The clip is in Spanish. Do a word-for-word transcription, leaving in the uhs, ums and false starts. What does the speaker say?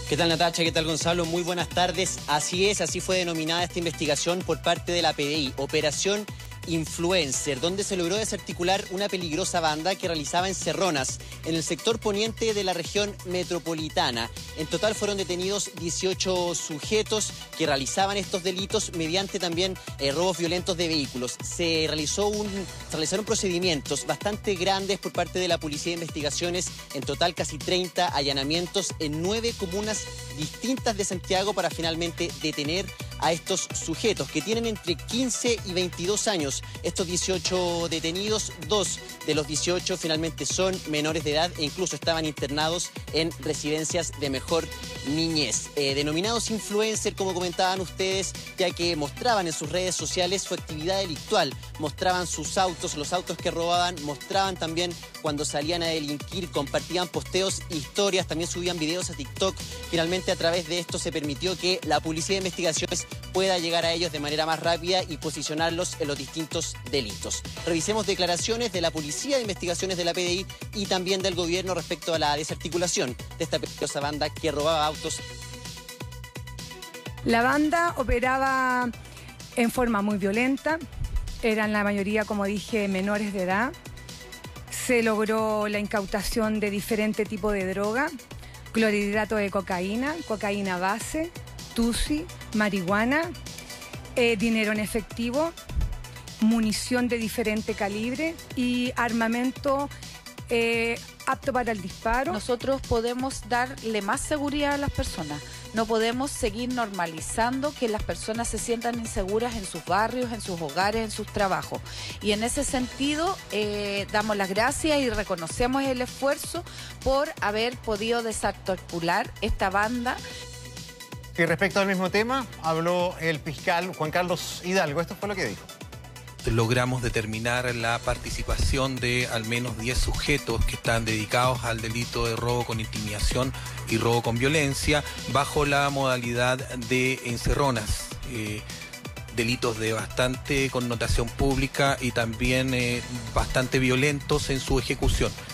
¿Qué tal, Natacha? ¿Qué tal, Gonzalo? Muy buenas tardes. Así es, así fue denominada esta investigación por parte de la P D I, Operación Influencer, donde se logró desarticular una peligrosa banda que realizaba encerronas en el sector poniente de la región metropolitana. En total fueron detenidos dieciocho sujetos que realizaban estos delitos mediante también eh, robos violentos de vehículos. Se, realizó un, se realizaron procedimientos bastante grandes por parte de la Policía de Investigaciones, en total casi treinta allanamientos en nueve comunas distintas de Santiago para finalmente detener a estos sujetos que tienen entre quince y veintidós años. Estos dieciocho detenidos, dos de los dieciocho finalmente son menores de edad e incluso estaban internados en residencias de mejor niñez. Eh, denominados influencers, como comentaban ustedes, ya que mostraban en sus redes sociales su actividad delictual, mostraban sus autos, los autos que robaban, mostraban también cuando salían a delinquir, compartían posteos, historias, también subían videos a TikTok. Finalmente, a través de esto se permitió que la Policía de Investigaciones pueda llegar a ellos de manera más rápida y posicionarlos en los distintos delitos. Revisemos declaraciones de la Policía de Investigaciones de la P D I y también del gobierno respecto a la desarticulación de esta peligrosa banda que robaba autos. La banda operaba en forma muy violenta, eran la mayoría, como dije, menores de edad. Se logró la incautación de diferente tipo de droga, clorhidrato de cocaína, cocaína base, tusi, marihuana, eh, dinero en efectivo, munición de diferente calibre y armamento eh, apto para el disparo. Nosotros podemos darle más seguridad a las personas. No podemos seguir normalizando que las personas se sientan inseguras en sus barrios, en sus hogares, en sus trabajos. Y en ese sentido, eh, damos las gracias y reconocemos el esfuerzo por haber podido desarticular esta banda. Y respecto al mismo tema, habló el fiscal Juan Carlos Hidalgo. Esto fue lo que dijo. Logramos determinar la participación de al menos diez sujetos que están dedicados al delito de robo con intimidación y robo con violencia bajo la modalidad de encerronas. Eh, delitos de bastante connotación pública y también eh, bastante violentos en su ejecución.